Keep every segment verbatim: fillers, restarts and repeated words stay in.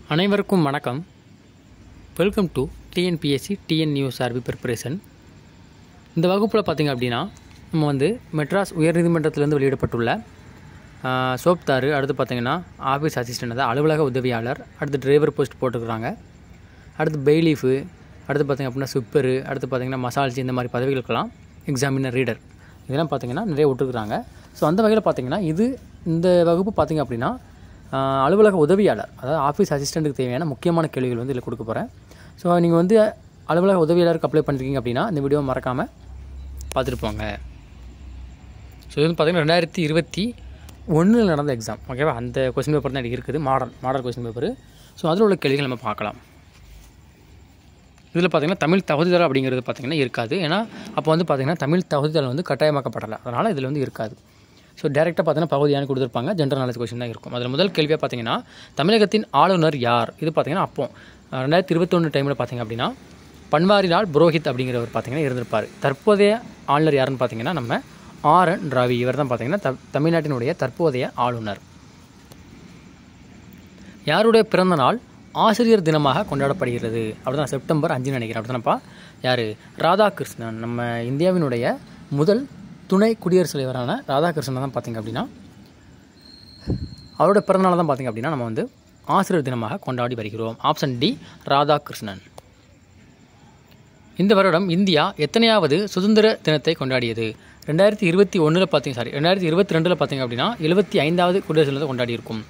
அனைவருக்கும் வணக்கம். Welcome to TNPSC TN news RP preparation. இந்த வகுப்பில் பார்த்திங்க அப்படின்னா நம்ம வந்து மெட்ராஸ் உயர்நீதிமன்றத்திலேருந்து வெளியிடப்பட்டுள்ள சோப்தாரு, அடுத்து பார்த்திங்கன்னா ஆஃபீஸ் அசிஸ்டன்ட், அதாவது அலுவலக உதவியாளர், அடுத்து டிரைவர் போஸ்ட் போட்டுருக்குறாங்க, அடுத்து பெய்லீஃபு, அடுத்து பார்த்திங்க அப்படின்னா ஸ்விப்பரு, அடுத்து பார்த்திங்கன்னா மசால்ஜி, இந்த மாதிரி பதவிகளுக்கெல்லாம் எக்ஸாமினர், ரீடர், இதெல்லாம் பார்த்திங்கன்னா நிறைய விட்டுருக்குறாங்க. ஸோ அந்த வகையில் பார்த்திங்கன்னா இது இந்த வகுப்பு பார்த்திங்க அப்படின்னா அலுவலக உதவியாளர், அதாவது ஆஃபீஸ் அசிஸ்டண்ட்டுக்கு தேவையான முக்கியமான கேள்விகள் வந்து இதில் கொடுக்க போகிறேன். ஸோ நீங்கள் வந்து அலுவலக உதவியாளருக்கு அப்ளை பண்ணிருக்கீங்க அப்படின்னா இந்த வீடியோ மறக்காமல் பார்த்துட்டு போங்க. ஸோ இது வந்து பார்த்திங்கன்னா ரெண்டாயிரத்தி இருபத்தி ஒன்றில் நடந்த எக்ஸாம், ஓகேவா? அந்த கொஸ்டின் பேப்பர் தான் இருக்குது, model model question paper. So அதில் உள்ள கேள்விகள் நம்ம பார்க்கலாம். இதில் பார்த்திங்கன்னா தமிழ் தகுதிதல் அப்படிங்கிறது பார்த்திங்கன்னா இருக்காது. ஏன்னா அப்போ வந்து பார்த்திங்கன்னா தமிழ் தகுதிதல் வந்து கட்டாயமாக்கப்படலை, அதனால் இதில் வந்து இருக்காது. ஸோ டேரெக்டாக பார்த்தீங்கன்னா பகுதியான கொடுத்துருப்பாங்க, ஜென்ரல் நாலேஜ் கொஸ்டின் தான் இருக்கும். அதில் முதல் கேள்வியாக பார்த்தீங்கன்னா தமிழகத்தின் ஆளுநர் யார்? இது பார்த்தீங்கன்னா அப்போ ரெண்டாயிரத்தி இருபத்தொன்று டைமில் பார்த்திங்க அப்படின்னா பன்வாரிலால் புரோஹித் அப்படிங்கிறவர் பார்த்திங்கன்னா இருந்திருப்பார். தற்போதைய ஆளுநர் யாருன்னு பார்த்தீங்கன்னா நம்ம ஆர் என் ரவி, இவர் தான் பார்த்திங்கன்னா த தமிழ்நாட்டினுடைய தற்போதைய ஆளுநர். யாருடைய பிறந்த நாள் ஆசிரியர் தினமாக கொண்டாடப்படுகிறது அப்படி தான்? செப்டம்பர் அஞ்சுன்னு நினைக்கிறேன், அப்படி தானப்பா? யார்? ராதாகிருஷ்ணன். நம்ம இந்தியாவினுடைய முதல் துணை குடியரசுத் தலைவரான ராதாகிருஷ்ணன் தான் பார்த்திங்க அப்படின்னா அவரோட பிறந்தநாள் தான் பார்த்திங்க அப்படின்னா நம்ம வந்து ஆசிரியர் தினமாக கொண்டாடி வருகிறோம். Option D, Radhakrishnan. இந்த வருடம் இந்தியா எத்தனையாவது சுதந்திர தினத்தை கொண்டாடியது? ரெண்டாயிரத்தி இருபத்தி ஒன்றில் பார்த்திங்க சாரி ரெண்டாயிரத்தி இருபத்தி ரெண்டில் பார்த்திங்க அப்படின்னா எழுபத்தி ஐந்தாவது குடியரசு தினத்தை கொண்டாடி இருக்கும்.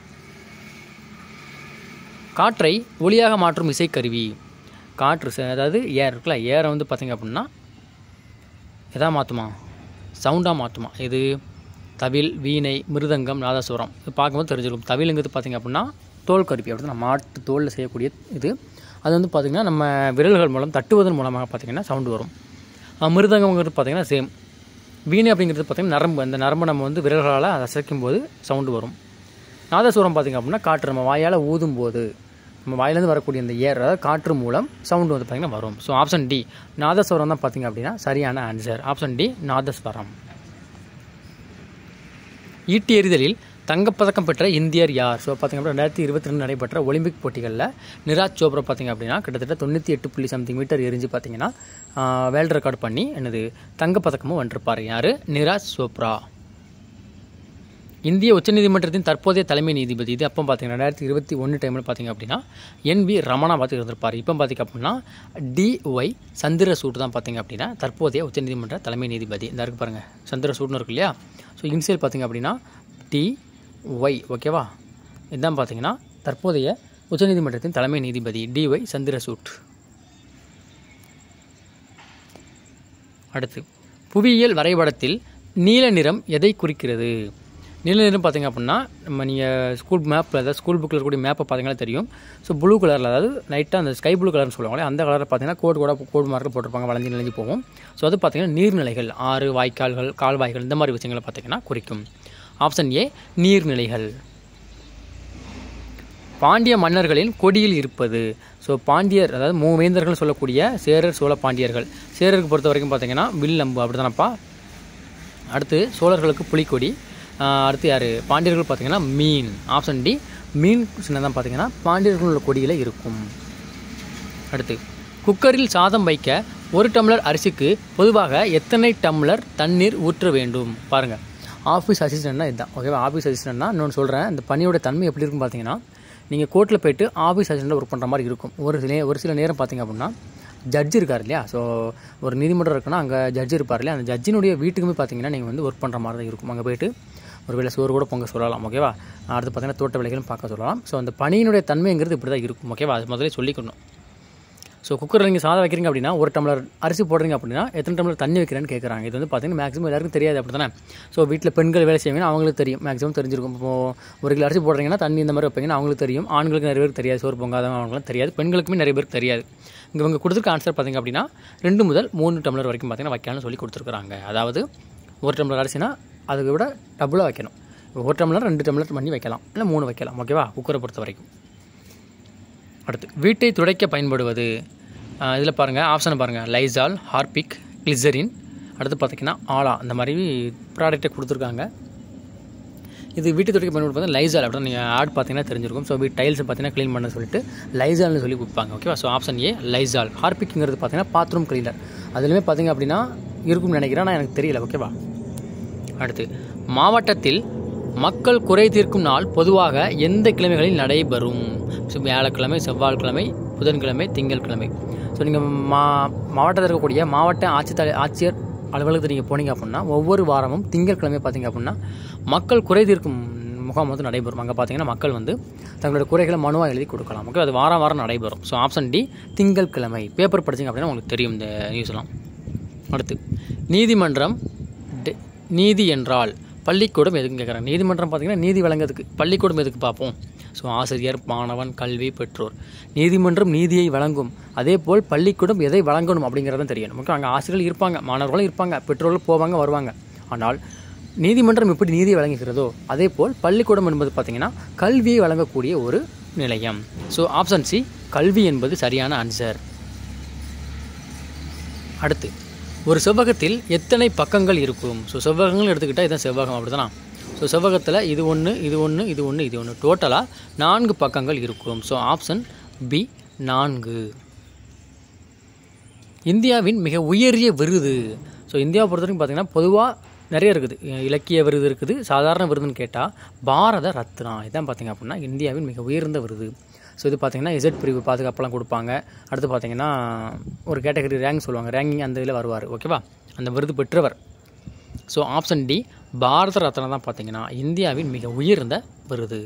காற்றை ஒளியாக மாற்றும் இசைக்கருவி. காற்று அதாவது ஏர் இருக்குல்ல, ஏரை வந்து பார்த்திங்க அப்படின்னா எதாக மாற்றுமா? சவுண்டாக மாற்றுமா? இது தவில், வீணை, மிருதங்கம், நாதஸ்வரம். இது பார்க்கும்போது தெரிஞ்சிருக்கும். தவிலுங்கிறது பார்த்திங்க அப்படின்னா தோல் கருவி, அப்படி தான் மாட்டு தோலில் செய்யக்கூடிய இது. அது வந்து பார்த்திங்கன்னா நம்ம விரல்கள் மூலம் தட்டுவதன் மூலமாக பார்த்திங்கன்னா சவுண்டு வரும். மிருதங்கம்ங்கிறது பார்த்திங்கன்னா சேம். வீணை அப்படிங்கிறது பார்த்திங்கன்னா நரம்பு, அந்த நரம்பு நம்ம வந்து விரல்களால் அசைக்கும் போது சவுண்டு வரும். நாதஸ்வரம் பார்த்திங்க அப்படின்னா காற்று நம்ம வாயால் ஊதும் போது நம்ம வாயிலேருந்து வரக்கூடிய அந்த ஏர், அதாவது காற்று மூலம் சவுண்டு வந்து பார்த்திங்கன்னா வரும். ஸோ ஆப்ஷன் டி, நாதஸ்வரம் தான் பார்த்திங்க அப்படின்னா சரியான ஆன்சர். ஆப்ஷன் டி, நாதஸ்வரம். ஈட்டி எறிதலில் தங்கப்பதக்கம் பெற்ற இந்தியர் யார்? ஸோ பார்த்திங்க அப்படின்னா ரெண்டாயிரத்தி இருபத்தி ரெண்டு நடைபெற்ற ஒலிம்பிக் போட்டிகளில் நிராஜ் சோப்ரா பார்த்திங்க அப்படின்னா கிட்டத்தட்ட தொண்ணூற்றி எட்டு புள்ளி சம்திங் மீட்டர் எரிஞ்சு பார்த்திங்கன்னா வேர்ல்டு ரெக்கார்டு பண்ணி என்னது தங்கப்பதக்கமும் வென்றிருப்பார். யார்? நிராஜ் சோப்ரா. இந்திய உச்சநீதிமன்றத்தின் தற்போதைய தலைமை நீதிபதி, இது அப்போ பார்த்திங்கன்னா ரெண்டாயிரத்தி இருபத்தி ஒன்று டைமில் பார்த்திங்க அப்படின்னா என் வி ரமணா பார்த்து இருந்திருப்பார். இப்போ பார்த்திங்க அப்படின்னா டி ஒய் சந்திரசூட் தான் பார்த்திங்க அப்படின்னா தற்போதைய உச்சநீதிமன்ற தலைமை நீதிபதி. இந்த இருக்கு பாருங்கள், சந்திரசூட்னு இருக்கு இல்லையா? ஸோ இன்சியல் பார்த்திங்க அப்படின்னா டி ஒய், ஓகேவா? இதுதான் பார்த்திங்கன்னா தற்போதைய உச்சநீதிமன்றத்தின் தலைமை நீதிபதி டி ஒய் சந்திரசூட். அடுத்து, புவியியல் வரைபடத்தில் நீல நிறம் எதை குறிக்கிறது? நீல நிறம் பார்த்திங்க அப்படின்னா நம்ம நீங்கள் ஸ்கூல் மேப்பில், அதாவது ஸ்கூல் புக்கில் இருக்கக்கூடிய மேப்பை பார்த்திங்கன்னா தெரியும். ஸோ ப்ளூ கலரில், அதாவது லைட்டாக அந்த ஸ்கை ப்ளூ கலர்னு சொல்லுவாங்களே அந்த கலரில் பார்த்திங்கன்னா கோடு கூட கோடு மார்க்கில் போட்டிருப்பாங்க, வளைஞ்சி நிலைஞ்சு போகும். ஸோ அது பார்த்திங்கன்னா நீர்நிலைகள், ஆறு, வாய்க்கால்கள், கால்வாய்கள், இந்த மாதிரி விஷயங்களை பார்த்திங்கன்னா குறிக்கும். ஆப்ஷன் ஏ, நீர்நிலைகள். பாண்டிய மன்னர்களின் கொடியில் இருப்பது. ஸோ பாண்டியர், அதாவது மூவேந்தர்கள் சொல்லக்கூடிய சேரர், சோழ, பாண்டியர்கள். சேரருக்கு பொறுத்த வரைக்கும் பார்த்திங்கன்னா வில் அம்பு, அப்படி தானப்பா? அடுத்து சோழர்களுக்கு புலிக்கொடி. அடுத்து யார்? பாண்டியர்கள் பார்த்திங்கன்னா மீன். ஆப்ஷன் டி, மீன் சின்னம் தான் பார்த்திங்கன்னா பாண்டியர்களோட கொடியில் இருக்கும். அடுத்து, குக்கரில் சாதம் வைக்க ஒரு டம்ளர் அரிசிக்கு பொதுவாக எத்தனை டம்ளர் தண்ணீர் ஊற்ற வேண்டும்? பாருங்கள், ஆஃபீஸ் அசிஸ்டன்ட்னா இதுதான், ஓகேவா? ஆஃபீஸ் அசிஸ்டன்ட்னா இன்னொன்று சொல்கிறேன், இந்த பணியோட தன்மை எப்படி இருக்கும் பார்த்திங்கன்னா நீங்கள் கோர்ட்டில் போய்ட்டு ஆஃபீஸ் அசிஸ்டண்ட்டாக ஒர்க் பண்ணுற மாதிரி இருக்கும். ஒரு சில ஒரு சில நேரம் பார்த்திங்க அப்படின்னா ஜட்ஜ் இருக்கார் இல்லையா? ஸோ ஒரு நீதிமன்றம் இருக்குன்னா அங்கே ஜட்ஜ் இருப்பார் இல்லையா? அந்த ஜட்ஜினுடைய வீட்டுக்குமே பார்த்திங்கன்னா நீங்கள் வந்து ஒர்க் பண்ணுற மாதிரி தான் இருக்கும். அங்கே போய்ட்டு ஒரு வேளை சோறு கூட பொங்க சொல்லலாம், ஓகேவா? அடுத்து பார்த்திங்கன்னா தோட்ட வேலைகளும் பார்க்க சொல்லலாம். ஸோ அந்த பணியினுடைய தன்மைங்கிறது இப்படி தான் இருக்கும், ஓகேவா? அது முதலே சொல்லிக்கணும். ஸோ குக்கரில் நீங்கள் சாதம் வைக்கிறீங்க அப்படின்னா ஒரு டம்ளர் அரிசி போடுறீங்க அப்படின்னா எத்தனை டம்ளர் தண்ணி வைக்கிறேன்னு கேட்குறாங்க. இது வந்து பார்த்திங்கன்னா மேக்ஸிமம் எல்லாருக்கும் தெரியாது, அப்படி தானே? ஸோ வீட்டில் பெண்கள் வேலை செய்வீங்கன்னா அவங்களுக்கு தெரியும், மேக்ஸிமம் தெரிஞ்சிருக்கும். இப்போது ஒரு கிலோ அரிசி போடுறீங்கன்னா தண்ணி இந்த மாதிரி வைப்பீங்கன்னா அவங்களுக்கு தெரியும். ஆண்களுக்கு நிறைய பேருக்கு தெரியாது, சோறு பொங்காதவங்க அவங்களும் தெரியாது, பெண்களுக்குமே நிறைய பேருக்கு தெரியாது. இங்கே இவங்க கொடுத்துருக்க ஆன்சர் பார்த்திங்க அப்படின்னா ரெண்டு முதல் மூணு டம்ளர் வரைக்கும் பார்த்திங்கன்னா வைக்கலாம்னு சொல்லி கொடுத்துருக்குறாங்க. அதாவது ஒரு டம்ளர் அரிசினா அதுக்கு விட டபுளாக வைக்கணும். ஒரு டம்ளர் ரெண்டு டம்ளர் பண்ணி வைக்கலாம், இல்லை மூணு வைக்கலாம், ஓகேவா? குக்கரை பொறுத்த வரைக்கும். அடுத்து, வீட்டை துடைக்க பயன்படுவது. இதில் பாருங்கள், ஆப்ஷனை பாருங்கள், லைசால், ஹார்பிக், கிளிசரின், அடுத்து பார்த்திங்கன்னா ஆலா, இந்த மாதிரி ப்ராடக்டை கொடுத்துருக்காங்க. இது வீட்டு துடைக்க பயன்படுத்துவது லைசால் அப்படின்னு நீங்கள் ஆட் பார்த்தீங்கன்னா தெரிஞ்சிருக்கும். ஸோ வீட்டு டைல்ஸ் பார்த்தீங்கன்னா க்ளீன் பண்ண சொல்லிட்டு லைசால்னு சொல்லி கொடுப்பாங்க. ஓகேவா. So option A Lysol. ஹார்பிக்ங்கிறது பார்த்தீங்கன்னா பாத்ரூம் கிளீனர். அதுலேயுமே பார்த்தீங்க அப்படின்னா இருக்கும்னு நினைக்கிறேன், ஆனால் எனக்கு தெரியல. ஓகேவா. அடுத்து மாவட்டத்தில் மக்கள் குறை தீர்க்கும் நாள் பொதுவாக எந்த கிழமைகளில் நடைபெறும்? ஸோ வியாழக்கிழமை, செவ்வாய்க்கிழமை, புதன்கிழமை, திங்கட்கிழமை. ஸோ நீங்கள் மா மாவட்டத்தில் இருக்கக்கூடிய மாவட்ட ஆட்சித்தலை ஆட்சியர் அலுவலகத்தில் நீங்கள் போனீங்க அப்படின்னா ஒவ்வொரு வாரமும் திங்கட்கிழமை பார்த்தீங்க அப்படின்னா மக்கள் குறை தீர்க்கும் முகாம் வந்து நடைபெறும். அங்கே பார்த்தீங்கன்னா மக்கள் வந்து தங்களோட குறைகளை மனுவாக எழுதி கொடுக்கலாம். ஓகே, அது வாரம் வாரம் நடைபெறும். ஸோ ஆப்ஷன் டி திங்கட்கிழமை. பேப்பர் படிச்சிங்க அப்படின்னா உங்களுக்கு தெரியும் இந்த நியூஸ்லாம். அடுத்து நீதிமன்றம் நீதி என்றால் பள்ளிக்கூடம் எதுக்குன்னு கேட்குறாங்க. நீதிமன்றம் பார்த்தீங்கன்னா நீதி வழங்குறதுக்கு. பள்ளிக்கூடம் எதுக்கு பார்ப்போம். ஸோ ஆசிரியர், மாணவன், கல்வி, பெற்றோர். நீதிமன்றம் நீதியை வழங்கும். அதே போல் பள்ளிக்கூடம் எதை வழங்கணும் அப்படிங்கிறதான் தெரியணும். நமக்கு அங்கே ஆசிரியர்கள் இருப்பாங்க, மாணவர்களும் இருப்பாங்க, பெற்றோர்கள் போவாங்க வருவாங்க. ஆனால் நீதிமன்றம் எப்படி நீதியை வழங்குகிறதோ அதே போல் பள்ளிக்கூடம் என்பது பார்த்திங்கன்னா கல்வியை வழங்கக்கூடிய ஒரு நிலையம். ஸோ ஆப்ஷன் சி கல்வி என்பது சரியான ஆன்சர். அடுத்து ஒரு செவ்வகத்தில் எத்தனை பக்கங்கள் இருக்கும்? ஸோ செவ்வகங்கள் எடுத்துக்கிட்டால் இதுதான் செவ்வகம், அப்படி தானா? ஸோ செவ்வகத்தில் இது ஒன்று, இது ஒன்று, இது ஒன்று, இது ஒன்று, டோட்டலாக நான்கு பக்கங்கள் இருக்கும். ஸோ ஆப்ஷன் பி நான்கு. இந்தியாவின் மிக உயரிய விருது. ஸோ இந்தியாவை பொறுத்த வரைக்கும் பார்த்திங்கன்னா பொதுவாக நிறைய இருக்குது. இலக்கிய விருது இருக்குது, சாதாரண விருதுன்னு கேட்டால் பாரத ரத்னா. இதான் பார்த்திங்க அப்படின்னா இந்தியாவின் மிக உயர்ந்த விருது. ஸோ இது பார்த்திங்கன்னா இசட் பிரிவு பாதுகாப்பெல்லாம் கொடுப்பாங்க. அடுத்து பார்த்திங்கன்னா ஒரு கேட்டகரி ரேங்க் சொல்லுவாங்க, ரேங்கிங் அந்த இதில் வருவார். ஓகேவா, அந்த விருது பெற்றவர். So option D Bharat Ratna தான் பார்த்திங்கன்னா இந்தியாவின் மிக உயர்ந்த விருது.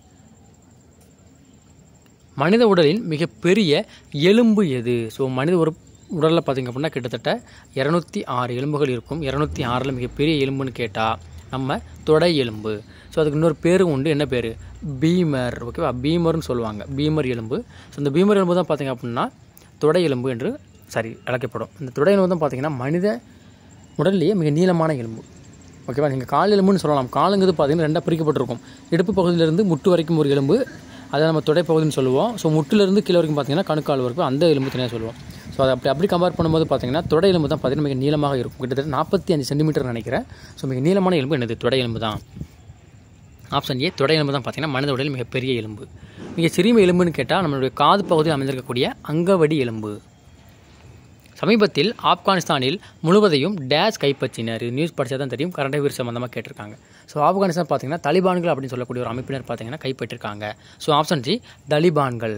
மனித உடலின் மிகப்பெரிய எலும்பு எது? ஸோ மனித ஒரு உடலில் பார்த்திங்க அப்படின்னா கிட்டத்தட்ட இரநூத்தி ஆறு எலும்புகள் இருக்கும். இரநூத்தி ஆறில் மிகப்பெரிய எலும்புன்னு கேட்டால் நம்ம தொடை எலும்பு. ஸோ அதுக்கு இன்னொரு பேரும் உண்டு. என்ன பேர்? பீமர். ஓகேவா, பீமர்னு சொல்லுவாங்க, பீமர் எலும்பு. ஸோ இந்த பீமர் எலும்பு தான் பார்த்திங்க அப்படின்னா தொடை எலும்பு என்று சரி அழைக்கப்படும். இந்த தொடை எலும்பு தான் பார்த்திங்கன்னா மனித உடல்லையே மிக நீளமான எலும்பு. ஓகேவா, நீங்கள் கால் எலும்புன்னு சொல்லலாம். காலுங்கிறது பார்த்திங்கன்னா ரெண்டாக பிரிக்கப்பட்டிருக்கும். இடுப்பு பகுதியிலேருந்து முட்டு வரைக்கும் ஒரு எலும்பு, அதை நம்ம தொடைப்பகுதின்னு சொல்லுவோம். ஸோ முட்டிலிருந்து கீழே வரைக்கும் பார்த்திங்கன்னா கணுக்கால் வரைக்கும் அந்த எலும்பு தனியாக சொல்லுவோம். ஸோ அதை அப்படி அப்படி கம்பேர் பண்ணும்போது பார்த்திங்கன்னா தொடை எலும்பு தான் பார்த்திங்கன்னா மிக நீளமாக இருக்கும். கிட்டத்தட்ட நாற்பத்தி அஞ்சு சென்டிமீட்டர் நினைக்கிறேன். ஸோ மிக நீளமான எலும்பு என்னது? தொடை எலும்பு தான். ஆப்ஷன் ஏ தொடை எலும்பு தான் பார்த்திங்கன்னா மனித உடலில் மிகப்பெரிய எலும்பு. மிக சிறிய எலும்புன்னு கேட்டால் நம்மளுடைய காது பகுதியில் அமைந்திருக்கக்கூடிய அங்கவடி எலும்பு. சமீபத்தில் ஆப்கானிஸ்தானில் முழுவதையும் டேஷ் கைப்பற்றினர். இது நியூஸ் படித்தா தான் தெரியும், கரண்ட் அஃபேர்ஸ் சம்மந்தமாக கேட்டிருக்காங்க. ஸோ ஆப்கானிஸ்தான் பார்த்திங்கன்னா தலிபான்கள் அப்படின்னு சொல்லக்கூடிய ஒரு அமைப்பினர் பார்த்திங்கன்னா கைப்பற்றிருக்காங்க. ஸோ ஆப்ஷன் சி தலிபான்கள்,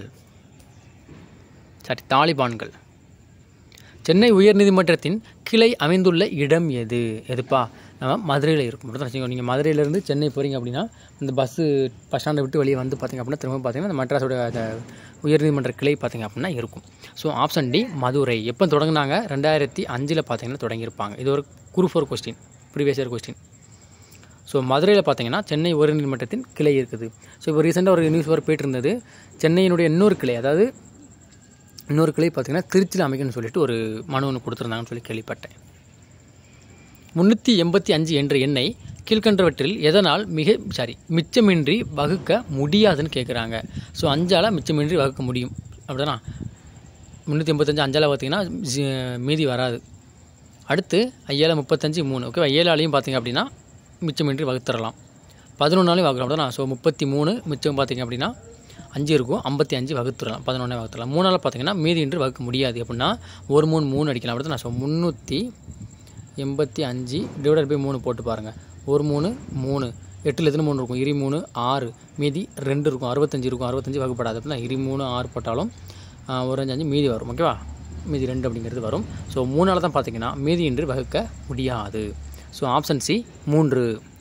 சாரி தாலிபான்கள். சென்னை உயர்நீதிமன்றத்தின் கிளை அமைந்துள்ள இடம் எது? எதுப்பா? நம்ம மதுரையில் இருக்கும். மட்டும் தான் வச்சுக்கோங்க. நீங்கள் மதுரையிலேருந்து சென்னை போகிறீங்க அப்படின்னா இந்த பஸ்ஸு பஸ் ஸ்டாண்டை விட்டு வெளியே வந்து பார்த்திங்க அப்படின்னா திரும்ப பார்த்திங்கன்னா இந்த மெட்ராஸோட அந்த உயர்நீதிமன்ற கிளை பார்த்திங்க அப்படின்னா இருக்கும். So option D Madurai. எப்போ தொடங்கினாங்க? ரெண்டாயிரத்தி அஞ்சில் பார்த்திங்கன்னா தொடங்கியிருப்பாங்க. இது ஒரு group four question, previous year question. So மதுரையில் பார்த்திங்கன்னா சென்னை உயர்நீதிமன்றத்தின் கிளை இருக்குது. ஸோ இப்போ ரீசெண்டாக ஒரு நியூஸ் வர போயிட்டு இருந்தது, சென்னையினுடைய இன்னொரு கிளை, அதாவது இன்னொரு கிளை பார்த்திங்கன்னா திருச்சியில் அமைக்கணும்னு சொல்லிட்டு ஒரு மனு ஒன்று கொடுத்துருந்தாங்கன்னு சொல்லி கேள்விப்பட்டேன். முந்நூற்றி எண்பத்தி அஞ்சு என்ற எண்ணை கீழ்கண்டவற்றில் எதனால் மிக சாரி மிச்சமின்றி வகுக்க முடியாதுன்னு கேட்குறாங்க. ஸோ அஞ்சால் மிச்சமின்றி வகுக்க முடியும் அப்படின்னா முந்நூற்றி எண்பத்தஞ்சு அஞ்சால் பார்த்திங்கன்னா மீதி வராது. அடுத்து ஐயால் முப்பத்தஞ்சு மூணு. ஓகேவா, ஏழாலையும் பார்த்திங்க அப்படின்னா மிச்சமின்றி வகுத்துடலாம். பதினொன்றாலையும் வகுக்கலாம் அப்படின்னா. ஸோ முப்பத்தி மூணு மிச்சம் பார்த்திங்க அப்படின்னா அஞ்சு இருக்கும், ஐம்பத்தி அஞ்சு வகுத்துடலாம், பதினொன்றே வகுத்துடலாம். மூணால் பார்த்திங்கன்னா மீதியின்றி வகுக்க முடியாது அப்படின்னா ஒரு மூணு மூணு அடிக்கலாம். அப்படி தான். ஸோ முந்நூற்றி எண்பத்தி அஞ்சு டிவைடட் பை மூணு போட்டு பாருங்கள். ஒரு மூணு மூணு, எட்டில் எத்தனை மூணு இருக்கும்? இரு மூணு ஆறு, மீதி ரெண்டு இருக்கும், அறுபத்தஞ்சு இருக்கும். அறுபத்தஞ்சு வகுப்படாது அப்படின்னா இரு மூணு ஆறு போட்டாலும் ஒரு அஞ்சு அஞ்சு மீதி வரும். ஓகேவா, மீதி ரெண்டு அப்படிங்கிறது வரும். ஸோ மூணால் தான் பார்த்திங்கன்னா மீதியின்றி வகுக்க முடியாது. ஸோ ஆப்ஷன் சி மூன்று.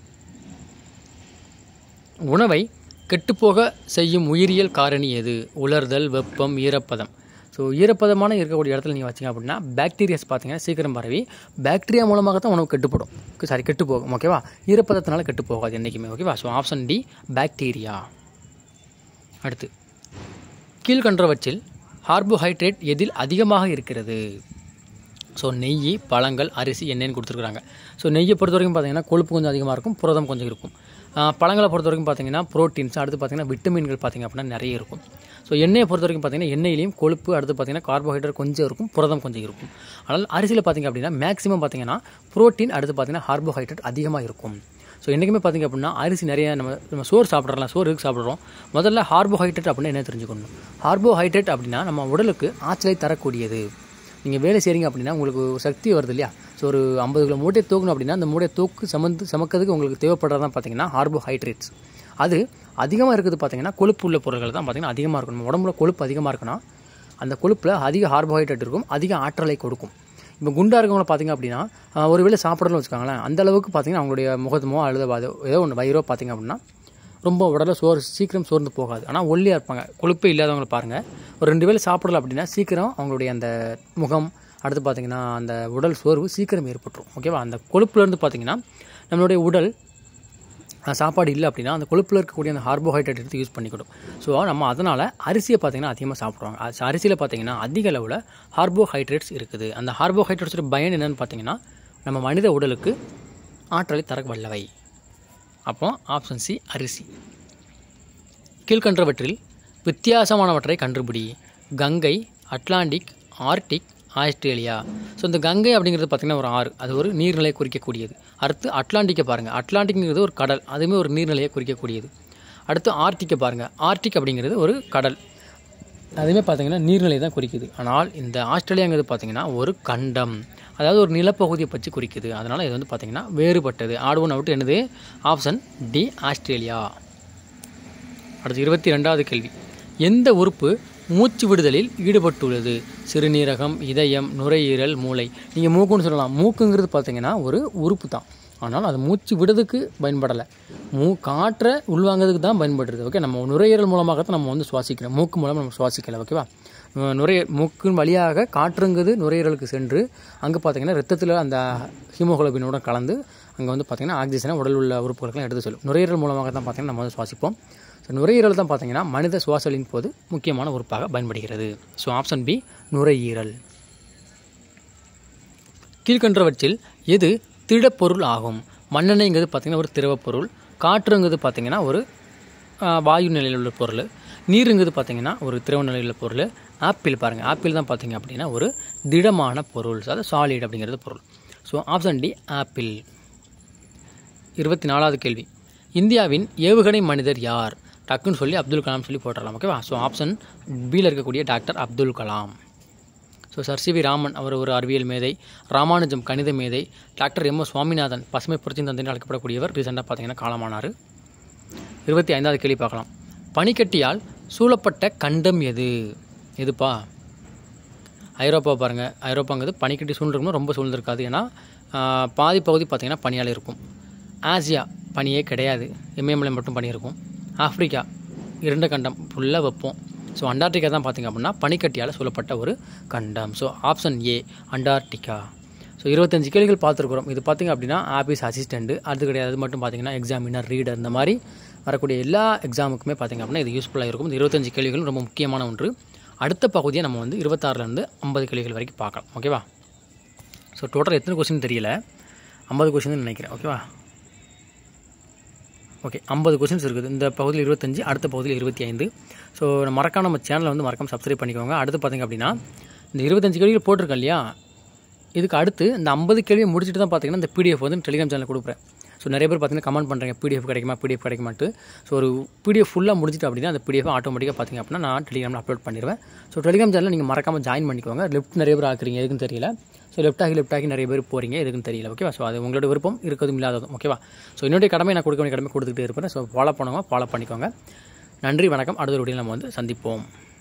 உணவை கெட்டுப்போக செய்யும் உயிரியல் காரணி எது? உலர்தல், வெப்பம், ஈரப்பதம். ஸோ ஈரப்பதமான இருக்கக்கூடிய இடத்துல நீங்கள் வச்சிங்க அப்படின்னா பாக்டீரியாஸ் பார்த்திங்கன்னா சீக்கிரம் பரவி பாக்டீரியா மூலமாக தான் உணவு கெட்டு போடும். சாரி கெட்டு போகும். ஓகேவா, ஈரப்பதத்தினால கெட்டு போகாது என்றைக்குமே. ஓகேவா, ஸோ ஆப்ஷன் டி பாக்டீரியா. அடுத்து கீழ்கண்டவற்றில் கார்போஹைட்ரேட் எதில் அதிகமாக இருக்கிறது? ஸோ நெய், பழங்கள், அரிசி, எண்ணெய்னு கொடுத்துருக்குறாங்க. ஸோ நெய்யை பொறுத்த வரைக்கும் பார்த்திங்கன்னா கொழுப்பு கொஞ்சம் அதிகமாக இருக்கும், புரதம் கொஞ்சம் இருக்கும். பழங்களை பொறுத்த வரைக்கும் பார்த்திங்கன்னா ப்ரோட்டீன்ஸ், அடுத்து பார்த்திங்கன்னா விட்டமின்கள் பார்த்திங்க அப்படின்னா நிறைய இருக்கும். ஸோ எண்ணெயை பொறுத்த வரைக்கும் பார்த்திங்கன்னா எண்ணெயிலையும் கொழுப்பு, அடுத்து பார்த்திங்கன்னா கார்போஹைட்ரேட் கொஞ்சம் இருக்கும், புரதம் கொஞ்சம் இருக்கும். ஆனால் அரிசியில் பார்த்திங்க அப்படின்னா மேக்ஸிமம் பார்த்திங்கன்னா ப்ரோட்டீன், அடுத்து பார்த்திங்கன்னா கார்போஹைட்ரேட் அதிகமாக இருக்கும். ஸோ என்றைக்குமே பார்த்திங்க அப்படின்னா அரிசி நிறைய நம்ம நம்ம சோறு சாப்பிட்றலாம், சோறு எதுக்கு சாப்பிட்றோம், முதல்ல கார்போஹைட்ரேட் அப்படின்னா என்ன தெரிஞ்சுக்கணும். கார்போஹைட்ரேட் அப்படின்னா நம்ம உடலுக்கு ஆற்றலை தரக்கூடியது. நீங்கள் வேலை செய்கிறீங்க அப்படின்னா உங்களுக்கு சக்தி வருது இல்லையா, ஸோ ஒரு ஐம்பது கிலோ மூட்டையை தூக்கணும் அப்படின்னா அந்த மூட்டையை தூக்கு சமந்து சமக்கிறதுக்கு உங்களுக்கு தேவைப்படுறதான் பார்த்திங்கன்னா கார்போஹைட்ரேட்ஸ். அது அதிகமாக இருக்குது பார்த்திங்கன்னா கொழுப்பு உள்ள பொருட்கள் தான் பார்த்திங்கன்னா அதிகமாக இருக்கும். நம்ம உடம்புல கொழுப்பு அதிகமாக இருக்குன்னா அந்த கொழுப்பில் அதிக கார்போஹைட்ரேட் இருக்கும், அதிக ஆற்றலை கொடுக்கும். இப்போ குண்டாக இருக்கவங்கள பார்த்திங்க அப்படின்னா ஒரு வேளை சாப்பிடணும்னு வச்சுக்காங்களேன், அந்தளவுக்கு பார்த்திங்கன்னா அவங்களுடைய முகத்துமோ அல்லது ஏதோ ஒன்று வயிறோ பார்த்திங்க அப்படின்னா ரொம்ப உடலில் சோறு சீக்கிரம் சோர்ந்து போகாது. ஆனால் ஒல்லியாக இருப்பாங்க, கொழுப்பே இல்லாதவங்களை பாருங்கள், ஒரு ரெண்டு வேளை சாப்பிடல அப்படின்னா சீக்கிரம் அவங்களுடைய அந்த முகம் அடுத்து பார்த்திங்கன்னா அந்த உடல் சோர்வு சீக்கிரம் ஏற்பட்டுரும். ஓகேவா, அந்த கொழுப்புலேருந்து பார்த்திங்கன்னா நம்மளுடைய உடல் சாப்பாடு இல்லை அப்படின்னா அந்த கொழுப்பில் இருக்கக்கூடிய அந்த கார்போஹைட்ரேட் எடுத்து யூஸ் பண்ணிக்கிடும். ஸோ நம்ம அதனால் அரிசியை பார்த்திங்கன்னா அதிகமாக சாப்பிடுவாங்க. அரிசியில் பார்த்திங்கன்னா அதிக அளவில் கார்போஹைட்ரேட்ஸ் இருக்குது. அந்த கார்போஹைட்ரேட்ஸோட பயன் என்னென்னு பார்த்திங்கன்னா நம்ம மனித உடலுக்கு ஆற்றலை தர வல்லவை. அப்போ ஆப்ஷன் சி அரிசி. கீழ்கண்டவற்றில் வித்தியாசமானவற்றை கண்டுபிடி. Ganga, Atlantic, Arctic, Australia. So இந்த கங்கை அப்படிங்கிறது பார்த்திங்கன்னா ஒரு ஆறு, அது ஒரு நீர்நிலையை குறிக்கக்கூடியது. அடுத்து அட்லாண்டிக்கை பாருங்கள், அட்லாண்டிக்ங்கிறது ஒரு கடல், அதுவுமே ஒரு நீர்நிலையை குறிக்கக்கூடியது. அடுத்து ஆர்டிக்கை பாருங்கள், ஆர்டிக் அப்படிங்கிறது ஒரு கடல், அதுவுமே பார்த்திங்கன்னா நீர்நிலை தான் குறிக்குது. ஆனால் இந்த ஆஸ்திரேலியாங்கிறது பார்த்திங்கன்னா ஒரு கண்டம், அதாவது ஒரு நிலப்பகுதியை பற்றி குறிக்குது. அதனால் இது வந்து பார்த்திங்கன்னா வேறுபட்டது. ஆட் ஒன் அவுட் என்னது, ஆப்ஷன் டி ஆஸ்திரேலியா. அடுத்து இருபத்தி ரெண்டாவது கேள்வி. எந்த உறுப்பு மூச்சு விடுதலில் ஈடுபட்டுள்ளது? சிறுநீரகம், இதயம், நுரையீரல், மூளை. நீங்கள் மூக்குன்னு சொல்லலாம், மூக்குங்கிறது பார்த்திங்கன்னா ஒரு உறுப்பு தான், ஆனால் அது மூச்சு விடுறதுக்கு பயன்படலை, மூ காற்றை உள்வாங்கிறதுக்கு தான் பயன்படுறது. ஓகே, நம்ம நுரையீரல் மூலமாகத்தான் நம்ம வந்து சுவாசிக்கிறோம், மூக்கு மூலம் நம்ம சுவாசிக்கலை. ஓகேவா, நுரைய மூக்கின் வழியாக காற்றுங்கிறது நுரையீரலுக்கு சென்று அங்கே பார்த்திங்கன்னா ரத்தத்தில் அந்த ஹீமோகுளோபினோட கலந்து அங்கே வந்து பார்த்திங்கன்னா ஆக்சிஜனை உடல் உள்ள உறுப்புகளுக்கெல்லாம் எடுத்து செல்லும். நுரையீரல் மூலமாக தான் பார்த்திங்கன்னா நம்ம வந்து சுவாசிப்போம். ஸோ நுரையீரல் தான் பார்த்திங்கன்னா மனித சுவாசலின் போது முக்கியமான உறுப்பாக பயன்படுகிறது. ஸோ ஆப்ஷன் பி நுரையீரல். கீழ்கண்டவற்றில் எது திடப்பொருள் ஆகும்? மண்ணெண்ணெய்ங்கிறது பார்த்திங்கன்னா ஒரு திரவப்பொருள், காற்றுங்கிறது பார்த்திங்கன்னா ஒரு வாயு நிலையில் உள்ள பொருள், நீருங்கிறது பார்த்திங்கன்னா ஒரு திரவ நிலையில் உள்ள பொருள், ஆப்பிள் பாருங்கள், ஆப்பிள் தான் பார்த்திங்க அப்படின்னா ஒரு திடமான பொருள், அதாவது சாலிட் அப்படிங்கிறது பொருள். So option D apple. இருபத்தி நாலாவது கேள்வி. இந்தியாவின் ஏவுகணை மனிதர் யார்? டக்குன்னு சொல்லி அப்துல் கலாம் சொல்லி போட்டுடலாம். ஓகேவா, ஸோ ஆப்ஷன் பியில் இருக்கக்கூடிய doctor Abdul Kalam. So sir C V Raman அவர் ஒரு அறிவியல் மேதை, ராமானுஜம் கணித மேதை, டாக்டர் எம் எஸ் சுவாமிநாதன் பசுமை புரட்சி தந்தை அழைக்கப்படக்கூடியவர் ரீசெண்டாக பார்த்திங்கன்னா காலமானார். இருபத்தி ஐந்தாவது கேள்வி பார்க்கலாம். பனிக்கட்டியால் சூழப்பட்ட கண்டம் எது? எதுப்பா? ஐரோப்பா பாருங்கள், ஐரோப்பாங்கிறது பனிக்கட்டி சூழ்ந்துருக்கணும், ரொம்ப சூழ்ந்திருக்காது, ஏன்னா பாதி பகுதி பார்த்திங்கன்னா பனியால் இருக்கும். ஆசியா பனியே கிடையாது, இமயமலை மட்டும் பனி இருக்கும். ஆஃப்ரிக்கா இரண்டு கண்டம் ஃபுல்லாக வைப்போம். ஸோ அண்டார்டிகா தான் பார்த்திங்க அப்படின்னா பனிக்கட்டியால் சூழப்பட்ட ஒரு கண்டம். So option A Antarctica. So இருபத்தஞ்சு கேள்விகள் பார்த்துருக்குறோம். இது பார்த்திங்க அப்படின்னா ஆஃபீஸ் அசிஸ்டண்ட்டு அது கிடையாது, அது மட்டும் பார்த்திங்கன்னா எக்ஸாமினர், ரீடர், இந்த மாதிரி வரக்கூடிய எல்லா எக்ஸாமுக்குமே பார்த்திங்க அப்படின்னா இது யூஸ்ஃபுல்லாக இருக்கும். இந்த இருபத்தஞ்சு கேள்விகளும் ரொம்ப முக்கியமான ஒன்று. அடுத்த பகுதியை நம்ம வந்து இருபத்தாறுலேருந்து ஐம்பது கேள்விகள் வரைக்கும் பார்க்கலாம். ஓகேவா, ஸோ டோட்டல் எத்தனை கொஸ்டின் தெரியல, ஐம்பது கொஸ்டின் நினைக்கிறேன். ஓகேவா, ஓகே ஐம்பது கொஸ்டின்ஸ் இருக்குது இந்த பகுதியில், இருபத்தஞ்சு, அடுத்த பகுதியில் இருபத்தி ஐந்து. ஸோ மறக்காம நம்ம சேனலை வந்து மறக்காம சப்ஸ்கிரைப் பண்ணிக்கோங்க. அடுத்து பார்த்திங்க அப்படின்னா இந்த இருபத்தஞ்சு கேள்விகள் போட்டிருக்கேன் இல்லையா, இதுக்கு அடுத்து இந்த ஐம்பது கேள்வியை முடிச்சுட்டு தான் பார்த்திங்கன்னா இந்த பிடிஎஃப் வந்து டெலிகிராம் சேனலில் கொடுக்குறேன். ஸோ நிறைய பேர் பார்த்திங்கன்னா கமெண்ட் பண்ணுறீங்க பிடிஎஃப் கிடைக்குமா பிடிஎஃப் கிடைக்குமாட்டு. ஸோ ஒரு பிடிஎஃப் ஃபுல்லாக முடிச்சுட்டு அப்படின்னா அந்த பிடிஎஃப் ஆட்டோமேட்டிக்காக பார்த்திங்க அப்படின்னா நான் டெலிகிராமில் அப்லோட் பண்ணிடுவேன். ஸோ டெலிகிராம் சேனலில் நீங்கள் மறக்காமல் ஜாயின் பண்ணிக்கோங்க. லெஃப்ட் நிறைய பேர் ஆக்குறீங்க, எதுக்குன்னு தெரியல. ஸோ லெஃப்ட் ஆகி லெஃப்ட் ஆகி நிறைய பேர் போகிறீங்க, எதுக்குன்னு தெரியல. ஓகேவா, ஸோ அது உங்களோட விருப்பம், இருக்கதும் இல்லாததும். ஓகேவா, ஸோ என்னுடைய கடமை நான் கொடுக்க வேண்டிய கடமை கொடுத்துக்கிட்டே இருப்பேன். ஸோ ஃபாலோ பண்ணுவோம், ஃபாலோ பண்ணிக்கோங்க. நன்றி, வணக்கம். அடுத்த வீடியோவில் நம்ம வந்து சந்திப்போம்.